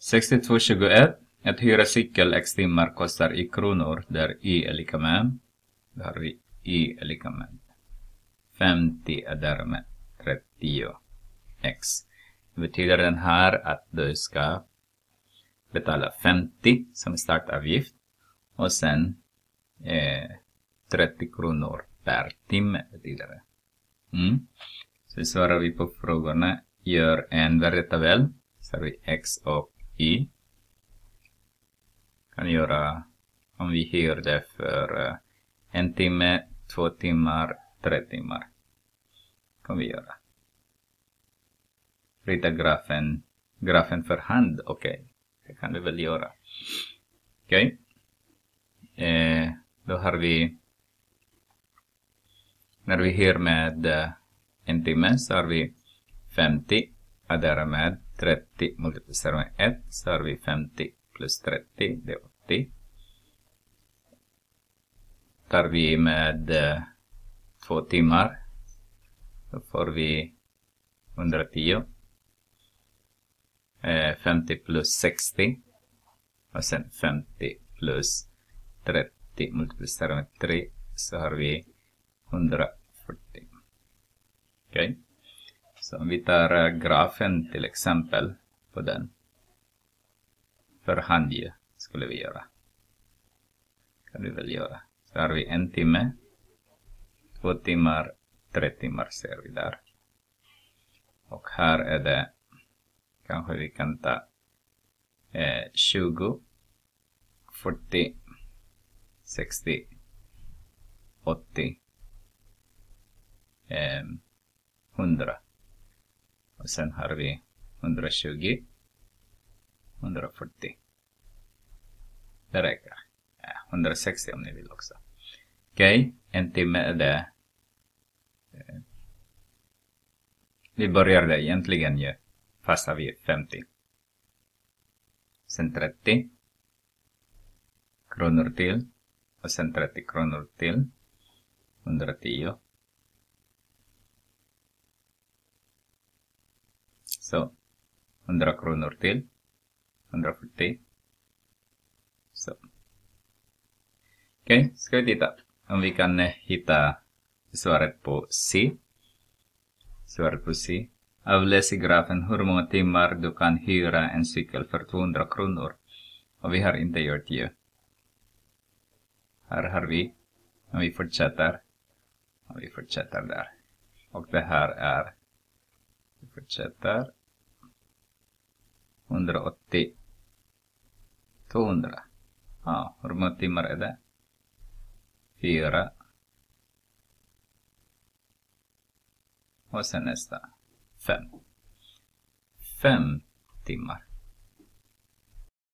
6221. Att hyra cykel x timmar kostar i kronor där y är lika med. Då har vi y är lika med 50 är därmed 30x. Det betyder den här att du ska betala 50 som startavgift och sen 30 kronor per timme betyder det. Så svarar vi på frågorna. Gör en värdetabell. Så har vi x och y. Kan göra om vi hyr det för 1 timme, 2 timmar, 3 timmar. Kan vi göra. Rita grafen för hand. Okej. Det kan vi väl göra. Okej. Då har vi, när vi hyr med 1 timme så har vi 50. Adderar med 30 multiplicerar med 1 så har vi 50 plus 30, det är 80. Tar vi med 2 timmar, då får vi 110. 50 plus 60 och sen 50 plus 30 multiplicerar med 3 så har vi 140. Okej. Så om vi tar grafen till exempel på den. För hand skulle vi göra. Kan vi väl göra. Så har vi 1 timme. 2 timmar. 3 timmar ser vi där. Och här är det. Kanske vi kan ta 20. 40. 60. 80. 100. Och sen har vi 120. 140. Det räcker. 160 om ni vill också. Okej. 1 timme är det. Vi börjar det egentligen ju. Fast har vi 50. Sen 30 kronor till. Och sen 30 kronor till. 110. Så 100 kronor till. 140. Så. Okej, ska vi titta. Om vi kan hitta svaret på C. Svaret på C. Avläs i grafen hur många timmar du kan hyra en cykel för 200 kronor. Och vi har inte gjort ju. Här har vi. Om vi fortsätter. Och vi fortsätter där. Och det här är. Vi fortsätter. 180. 200. Ja, hur många timmar är det? 4. Och sen nästa. 5. 5 timmar.